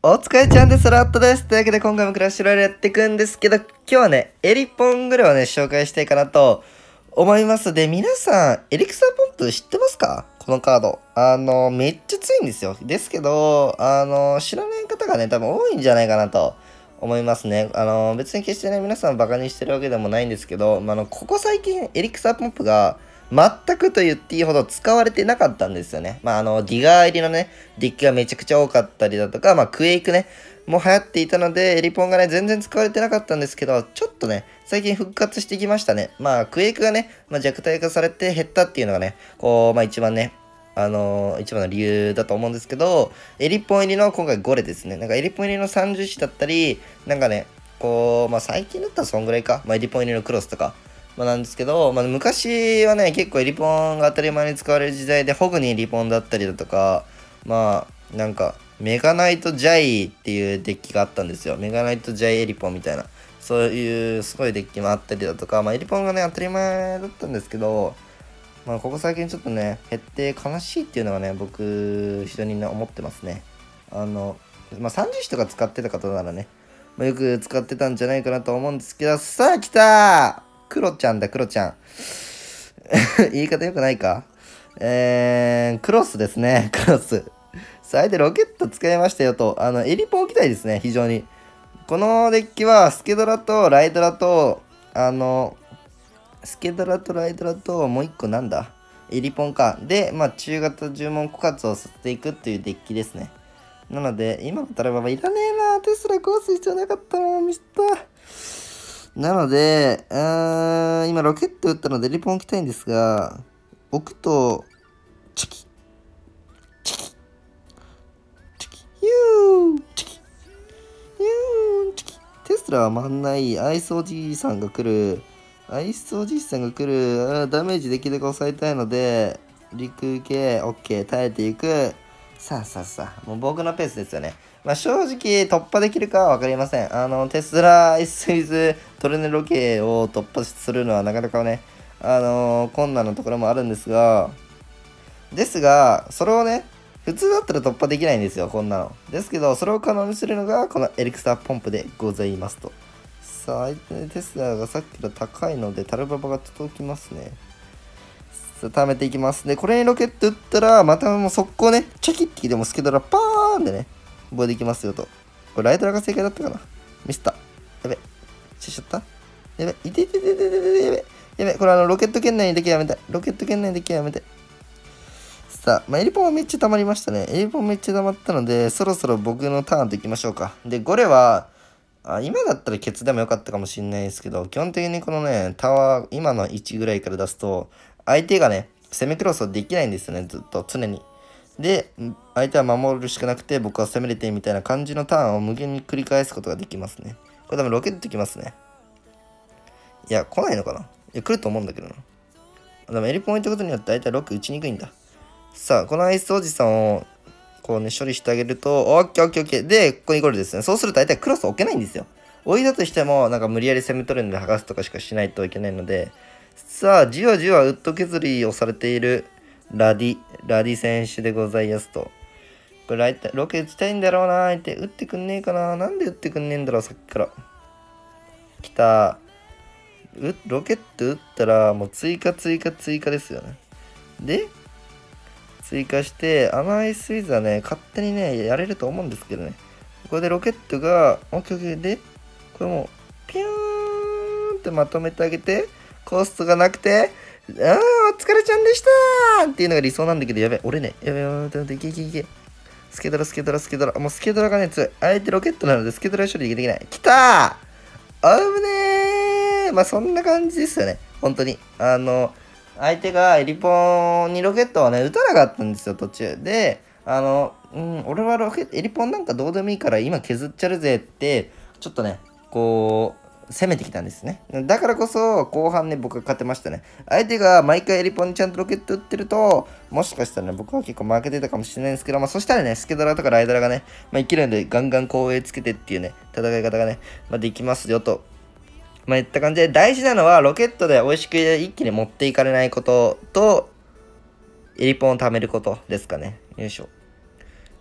お疲れちゃんです。ラットです。というわけで今回もクラッシュロイヤルやっていくんですけど、今日はね、エリポングルをね、紹介したいかなと思います。で、皆さん、エリクサーポンプ知ってますか？このカード。めっちゃ強いんですよ。ですけど、知らない方がね、多分多いんじゃないかなと思いますね。別に決してね、皆さんバカにしてるわけでもないんですけど、ここ最近、エリクサーポンプが、全くと言っていいほど使われてなかったんですよね。ディガー入りのね、デッキがめちゃくちゃ多かったりだとか、クエイクね、も流行っていたので、エリポンがね、全然使われてなかったんですけど、ちょっとね、最近復活してきましたね。クエイクがね、弱体化されて減ったっていうのがね、一番ね、一番の理由だと思うんですけど、エリポン入りの今回ゴレですね。なんかエリポン入りの30子だったり、なんかね、最近だったらそんぐらいか。エリポン入りのクロスとか。なんですけど、昔はね、結構エリポンが当たり前に使われる時代で、ホグにエリポンだったりだとか、なんか、メガナイトジャイっていうデッキがあったんですよ。メガナイトジャイエリポンみたいな。そういうすごいデッキもあったりだとか、エリポンがね、当たり前だったんですけど、ここ最近ちょっとね、減って悲しいっていうのがね、僕、非常にね、思ってますね。30子とか使ってた方ならね、よく使ってたんじゃないかなと思うんですけど、さあ来たークロちゃんだ、クロちゃん。言い方良くないか？クロスですね、クロス。さあ、でロケット使いましたよと。エリポン置きたいですね、非常に。このデッキは、スケドラとライドラと、スケドラとライドラと、もう一個なんだ？エリポンか。で、中型呪文枯渇をさせていくっていうデッキですね。なので、今のタラバいらねえな。テスラ壊す必要なかったもん、ミスった。なので、今ロケット打ったのでエリポン置きたいんですが、置くと、チキ、チキ、チキ、ユー、チキ、ユー、チキ。テスラは回んない。アイスおじいさんが来る。ダメージできるだけ抑えたいので、陸系、オッケー、耐えていく。さあ、もう僕のペースですよね。正直突破できるかはわかりません。テスラ S ウィズトルネロ系を突破するのはなかなかね、困難なところもあるんですが、それをね、普通だったら突破できないんですよ、こんなの。ですけど、それを可能にするのが、このエリクサーポンプでございますと。さあ、相手テスラがさっきの高いので、タルババが届きますね。さあ、貯めていきます。で、これにロケット打ったら、またもう速攻ね、チャキッてきてもスケドラパーンでね、覚えできますよと。これライトラが正解だったかな？ミスった。やべ。しちゃった？やべ。いて、やべ。やべ。これロケット圏内にできやめて。ロケット圏内にできやめて。さあ、エリポンはめっちゃ溜まりましたね。エリポンめっちゃ溜まったので、そろそろ僕のターンといきましょうか。で、ゴレは、今だったらケツでもよかったかもしれないですけど、基本的にこのね、タワー、今の位置ぐらいから出すと、相手がね、攻めクロスはできないんですよね、ずっと、常に。で、相手は守るしかなくて、僕は攻めれてみたいな感じのターンを無限に繰り返すことができますね。これ多分ロケットきますね。いや、来ないのかないや、来ると思うんだけどな。でもエリポン置いたことによって相手はロック打ちにくいんだ。さあ、このアイスおじさんを、こうね、処理してあげると、オッケー。で、ここにゴールですね。そうすると相手はクロス置けないんですよ。置いたとしても、なんか無理やり攻め取るんで剥がすとかしかしないといけないので、さあ、じわじわウッド削りをされているラディ選手でございますと。これ、ロケ打ちたいんだろうなーって、打ってくんねえかな。なんで打ってくんねえんだろう、さっきから。来た。ロケット打ったら、もう追加ですよね。で、追加して、アイスウィズはね、勝手にね、やれると思うんですけどね。ここでロケットが、オッケーで、これもう、ピューンってまとめてあげて、コストがなくて、お疲れちゃんでしたーっていうのが理想なんだけど、やべ、俺ね、やべ、いけ。スケドラ。もうスケドラがね、強い。相手ロケットなので、スケドラ処理できない。来たー危ねーそんな感じですよね。本当に。相手がエリポンにロケットをね、撃たなかったんですよ、途中。で、俺はエリポンなんかどうでもいいから今削っちゃるぜって、ちょっとね、攻めてきたんですね。だからこそ、後半ね、僕が勝てましたね。相手が毎回エリポンにちゃんとロケット撃ってると、もしかしたらね、僕は結構負けてたかもしれないんですけど、そしたらね、スケドラとかライダラがね、生きるんでガンガン後衛つけてっていうね、戦い方がね、できますよと。いった感じで、大事なのはロケットで美味しく一気に持っていかれないことと、エリポンを貯めることですかね。よいしょ。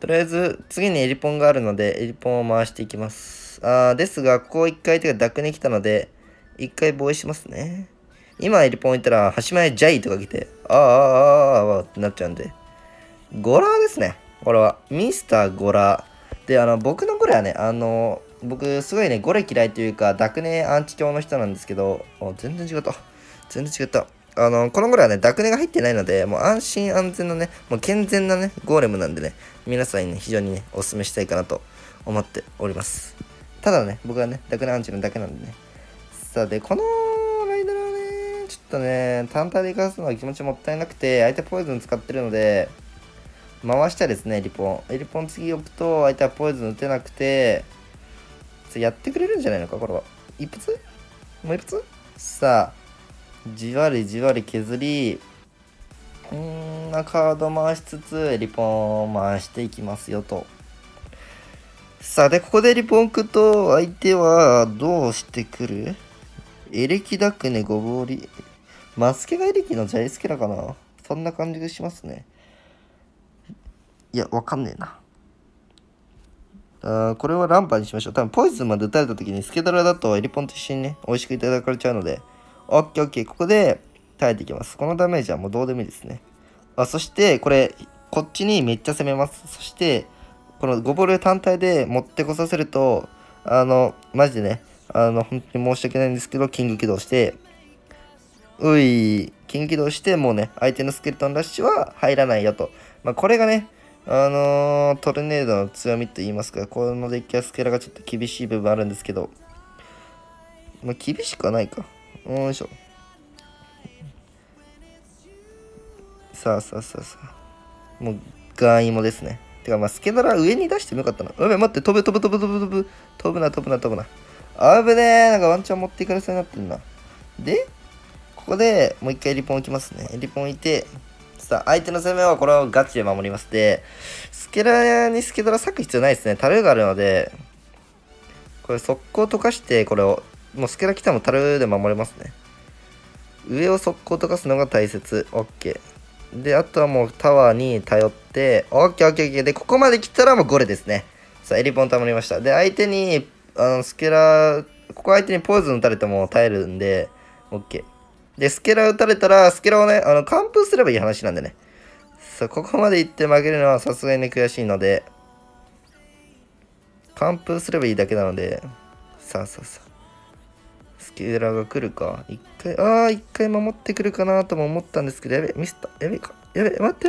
とりあえず、次にエリポンがあるので、エリポンを回していきます。ですが、ここ一回手がダクに来たので、一回防衛しますね。今エリポン行ったら、端前ジャイとか来て、ってなっちゃうんで。ゴラーですね。これは。ミスターゴラー。で、僕のゴレはね、僕、すごいね、ゴレ嫌いというか、ダクネアンチ教の人なんですけど、全然違った。全然違った。このゴレはね、ダクネが入ってないので、もう安心安全のね、もう健全なね、ゴーレムなんでね、皆さんにね、非常にね、お勧めしたいかなと思っております。ただね、僕はね、ダクネアンチのだけなんでね。さあ、で、このライドラはね、ちょっとね、単体で生かすのは気持ちもったいなくて、相手ポイズン使ってるので、回したいですね、エリポン。エリポン次置くと、相手はポイズン打てなくて、やってくれるんじゃないのか、これは。一発もう一発さあ、じわりじわり削り、カード回しつつ、エリポン回していきますよと。さあ、で、ここでエリポン置くと、相手はどうしてくる？エレキダクネゴボリ。マスケがエレキのジャイスケラかな？そんな感じがしますね。いや、わかんねえな。これはランパにしましょう。多分ポイズンまで打たれた時にスケドラだとエリポンと一緒にね、美味しくいただかれちゃうので、オッケーオッケー。ここで耐えていきます。このダメージはもうどうでもいいですね。そして、これ、こっちにめっちゃ攻めます。そして、このゴボル単体で持ってこさせると、マジでね、本当に申し訳ないんですけど、キング起動して、キング起動して、もうね、相手のスケルトンラッシュは入らないよと。まあ、これがね、トルネードの強みと言いますか、このデッキはスケラがちょっと厳しい部分あるんですけど、まあ、厳しくはないか。よいしょ。さあ。もう、ガンイモですね。てか、まあ、スケドラ上に出してもよかったな。待って、飛ぶな。危ねえ。なんかワンチャン持っていかれそうになってんな。で、ここでもう一回リポン置きますね。リポン置いて、さあ、相手の攻めはこれをガチで守ります。で、スケラにスケドラ割く必要ないですね。タルがあるので、これ速攻溶かして、これを、もうスケラ来たらもタルで守れますね。上を速攻溶かすのが大切。OK。で、あとはもうタワーに頼って、OK。で、ここまで来たらもうゴレですね。さあ、エリポン守りました。で、相手に、スケラ、ここ相手にポイズン打たれても耐えるんで、OK。で、スケラ打たれたら、スケラをね、完封すればいい話なんでね。さあ、ここまで行って負けるのはさすがに悔しいので、完封すればいいだけなので、さあ。スケラが来るか。一回守ってくるかなとも思ったんですけど、やべ、ミスった。やべか。やべ、待って、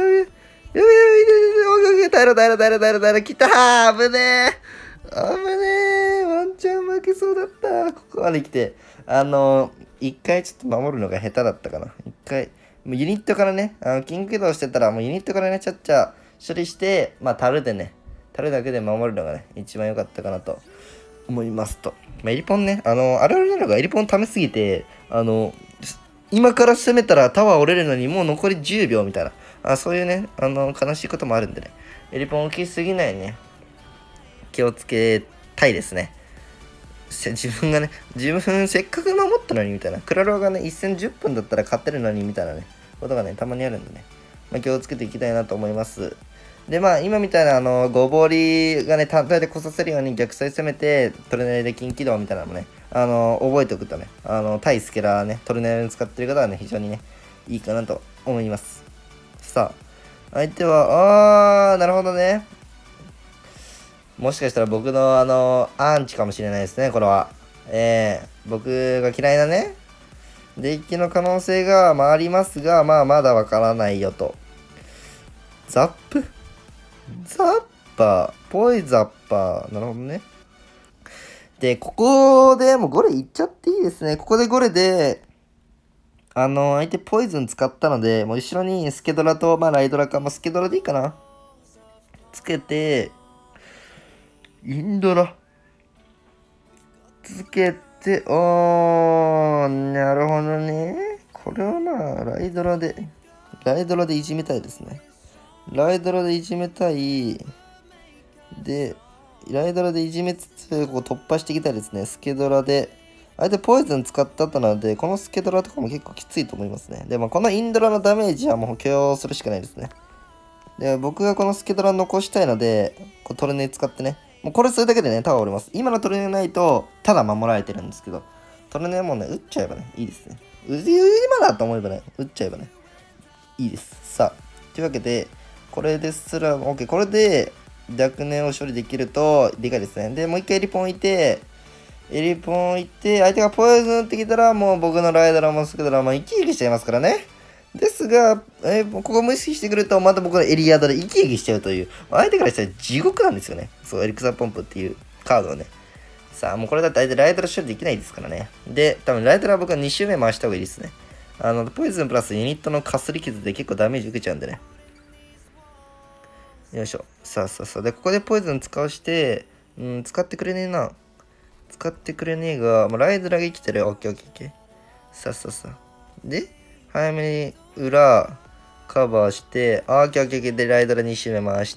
耐えろ、来たー危ねえワンチャン負けそうだったここまで来て。一回ちょっと守るのが下手だったかな。一回、もうユニットからね、キング起動してたら、もうユニットからね、ちゃっちゃ処理して、まあ、タルだけで守るのがね、一番良かったかなと思いますと。まあ、エリポンね、あるあるなのがエリポン溜めすぎて、今から攻めたらタワー折れるのにもう残り10秒みたいな、そういうね、悲しいこともあるんでね、エリポン大きすぎないね、気をつけたいですね。自分せっかく守ったのにみたいな、クラロワがね、1戦10分だったら勝てるのにみたいなね、ことがね、たまにあるんでね、まあ、気をつけていきたいなと思います。で、まあ、今みたいな、ごぼりがね、単体で来させるように逆サイ攻めて、トルネーで近軌道みたいなのもね、覚えておくとね、対スケラーね、トルネーに使ってる方はね、非常にね、いいかなと思います。さあ、相手は、なるほどね。もしかしたら僕のアンチかもしれないですね、これは。僕が嫌いなね、デッキの可能性がありますが、まあ、まだわからないよと。ザッパー、ポイザッパー。なるほどね。で、ここでもうゴレいっちゃっていいですね。ここでゴレで、相手ポイズン使ったので、もう後ろにスケドラと、まあライドラか、まあスケドラでいいかな。つけて、インドラ。つけて、なるほどね。これはまあ、ライドラでいじめたいですね。ライドラでいじめたい。で、ライドラでいじめつつ、ここ突破していきたいですね。スケドラで。相手ポイズン使った後なので、このスケドラとかも結構きついと思いますね。でもこのインドラのダメージはもう補強するしかないですね。 で、僕がこのスケドラ残したいので、こうトルネ使ってね、もうこれするだけでね、タワー折れます。今のトルネないと、ただ守られてるんですけど、トルネはもうね、打っちゃえばね、いいですね。今だと思えばね、打っちゃえばね、いいです。さあ、というわけで、これですら、OK、これで、弱念を処理できると、でかいですね。で、もう一回エリポン置いて、相手がポイズン打ってきたら、もう僕のライダーもスケドラも生き生きしちゃいますからね。ですが、ここも意識してくると、また僕のエリアドで生き生きしちゃうという、相手からしたら地獄なんですよね。そう、エリクサーポンプっていうカードをね。さあ、もうこれだって相手ライダー処理できないですからね。で、多分ライダーは僕は2周目回した方がいいですね。ポイズンプラスユニットのかすり傷で結構ダメージ受けちゃうんでね。よいしょ。さあ。で、ここでポイズン使わして、使ってくれねえな。使ってくれねえが、ライドラが生きてる。オッケー。さあ。で、早めに裏、カバーして、オッケー。で、ライドラ2周目回して、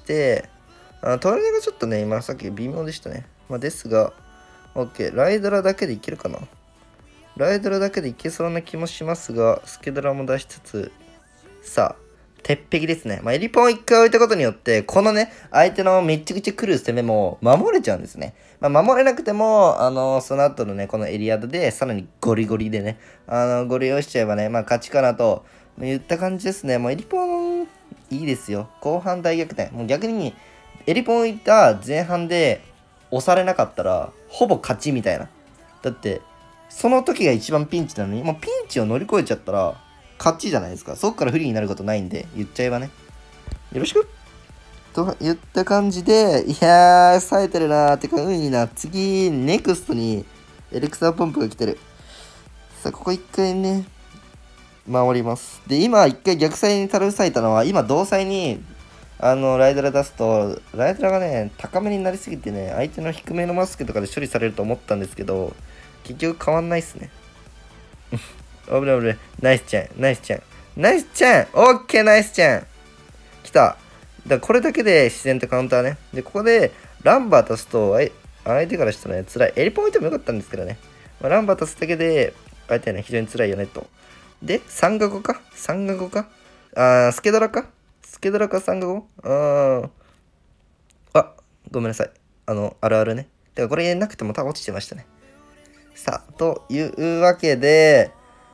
トルネがちょっとね、今さっき微妙でしたね。ですが、オッケー。ライドラだけでいけるかな。ライドラだけでいけそうな気もしますが、スケドラも出しつつ、さあ、鉄壁ですね。エリポンを1回置いたことによって、このね、相手のめっちゃくちゃ来る攻めも守れちゃうんですね。守れなくても、その後のね、このエリアドで、さらにゴリゴリでね、ゴリ押しちゃえばね、勝ちかなと、言った感じですね。エリポン、いいですよ。後半大逆転。もう逆に、エリポン置いた前半で、押されなかったら、ほぼ勝ちみたいな。だって、その時が一番ピンチなのに、もうピンチを乗り越えちゃったら、勝ちじゃないですか。そこから不利になることないんで、言っちゃえばね。よろしくと言った感じで、いやー、冴えてるなー。てか、いいな。次、ネクストにエレクサーポンプが来てる。さあ、ここ一回ね、守ります。で、今一回逆サイにタルさいたのは、今同サイに、ライドラ出すと、ライドラがね、高めになりすぎてね、相手の低めのマスクとかで処理されると思ったんですけど、結局変わんないっすね。危ない。ナイスちゃん。オッケー、ナイスちゃん。来た。だからこれだけで自然とカウンターね。で、ここでランバー足すと、相手からしたらね、辛い。エリポン置いてもよかったんですけどね。ランバー足すだけで、相手はね、非常に辛いよね、と。で、3が5かスケドラか3が 5? ごめんなさい。あるあるね。だからこれなくても落ちてましたね。さあ、というわけで、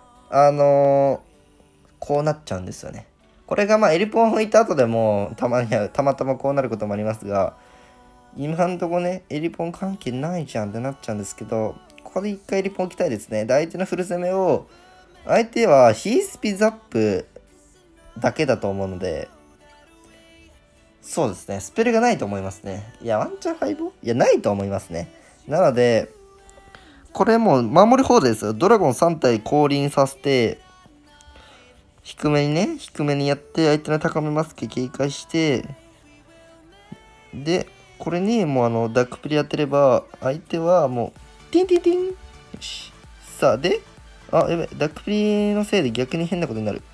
こうなっちゃうんですよね。これがエリポンを置いた後でもたまたまこうなることもありますが、今んとこね、エリポン関係ないじゃんってなっちゃうんですけど、ここで一回エリポン置きたいですね。で、相手のフル攻めを、相手はヒースピザップだけだと思うので、そうですね、スペルがないと思いますね。いや、ワンチャン敗北ないと思いますね。なので、これもう守り放題ですよ。ドラゴン3体降臨させて、低めにやって、相手の高めマスク警戒して、で、これにもうダックプリ当てれば、相手はもう、ティン。よし。さあ、で、やべ、ダックプリのせいで逆に変なことになる。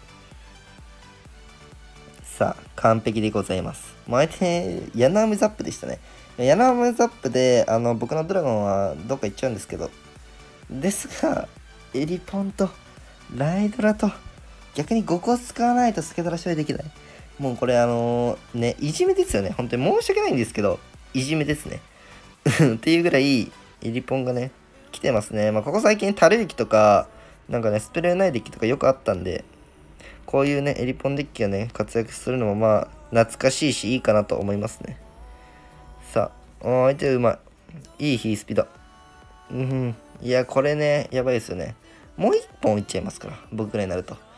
さあ、完璧でございます。もう相手、ヤナームザップでしたね。ヤナームザップで、僕のドラゴンはどっか行っちゃうんですけど、ですが、エリポンと、ライドラと、逆に5個使わないとスケドラ処理できない。もうこれいじめですよね。本当に申し訳ないんですけど、いじめですね。っていうぐらい、エリポンがね、来てますね。ここ最近、タルユキとか、なんかね、スペルないデッキとかよくあったんで、こういうね、エリポンデッキがね、活躍するのも懐かしいし、いいかなと思いますね。さあ、相手うまい。いいヒースピだ。いや、これね、やばいですよね。もう1本いっちゃいますから、僕ぐらいになると。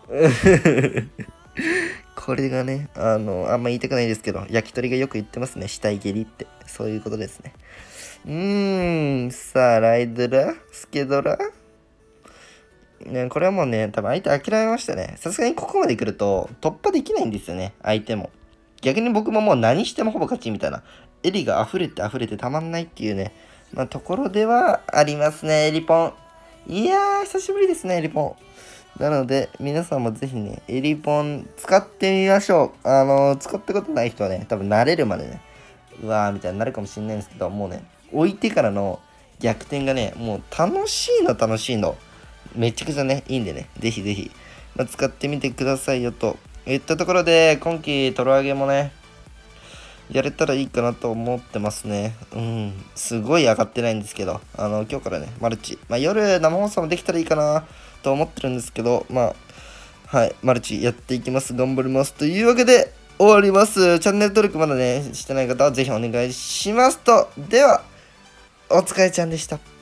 これがね、あんま言いたくないですけど、焼き鳥がよく言ってますね。死体蹴りって。そういうことですね。さあ、ライドラスケドラね、これはもうね、多分相手諦めましたね。さすがにここまで来ると突破できないんですよね、相手も。逆に僕ももう何してもほぼ勝ちみたいな。エリが溢れてたまんないっていうね、ところではありますね、エリポン。いやー、久しぶりですね、エリポン。なので、皆さんもぜひね、エリポン使ってみましょう。使ったことない人はね、多分慣れるまでね、うわーみたいになるかもしれないんですけど、もうね、置いてからの逆転がね、もう楽しいの。めちゃくちゃね、いいんでね、ぜひ、使ってみてくださいよといったところで、今季トロ上げもね、やれたらいいかなと思ってますね。うん。すごい上がってないんですけど、今日からね、マルチ。まあ、夜生放送もできたらいいかなと思ってるんですけど、まあ、はい、マルチやっていきます。頑張ります。というわけで、終わります。チャンネル登録まだね、してない方はぜひお願いしますと。では、お疲れちゃんでした。